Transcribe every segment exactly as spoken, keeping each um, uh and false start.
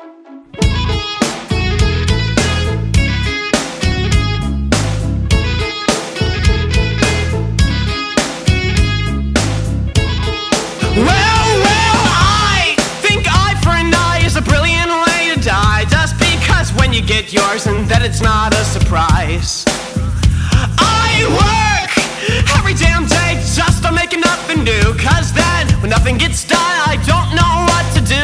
Well, well, I think eye for an eye is a brilliant way to die, just because when you get yours and then it's not a surprise. I work every damn day just on making nothing new, cause then when nothing gets done I don't know what to do.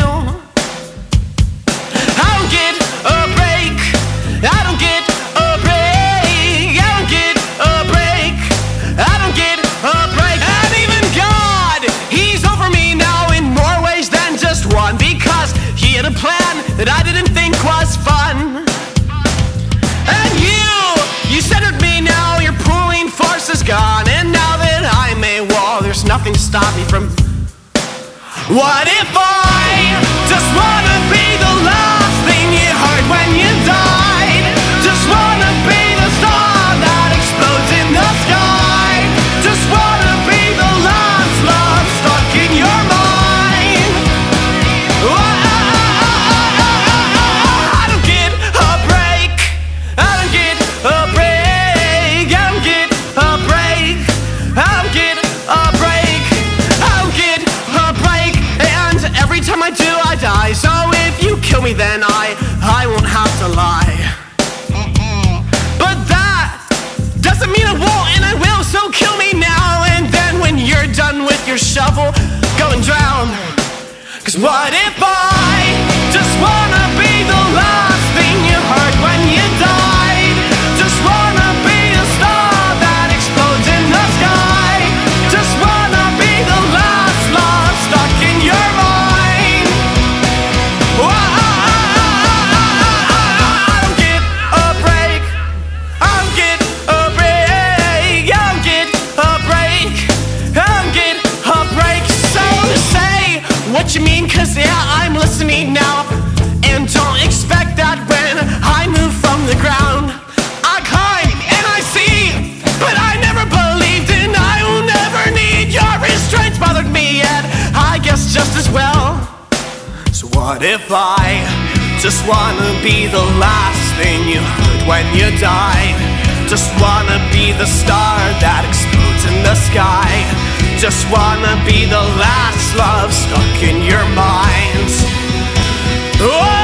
I don't get a break, I don't get a break, I don't get a break, I don't get a break. And even God, he's over me now in more ways than just one, because he had a plan that I didn't think was fun. And you, you centered me now, your pulling force is gone, and now that I'm a wall, there's nothing to stop me from. What if I just wanna be the last thing you heard when you died? Just wanna be the star that explodes in the sky. Just wanna be the last love stuck in your mind. I don't get a break, I don't get a break, I don't get a break, I don't get a break, I don't get a break. And every time I do I die, so if you kill me then I, I won't have to lie. But that doesn't mean I won't and I will, so kill me now, and then when you're done with your shovel, go and drown. Cause what if I just wanna be the last thing you heard when you died? Just wanna be the star that explodes in the sky. Just wanna be the last love stuck in your mind. I don't get a break, I don't get a break, I don't get a break, I don't get a break. So say what you mean, cause yeah, I'm listening now. And don't expect that when I move from the ground. I climb and I see, but I never believed, and I will never need your restraints bothered me yet, I guess just as well. So what if I just wanna be the last thing you heard when you died? Just wanna be the star that explodes in the sky. Just wanna be the last love stuck in your mind. Oh!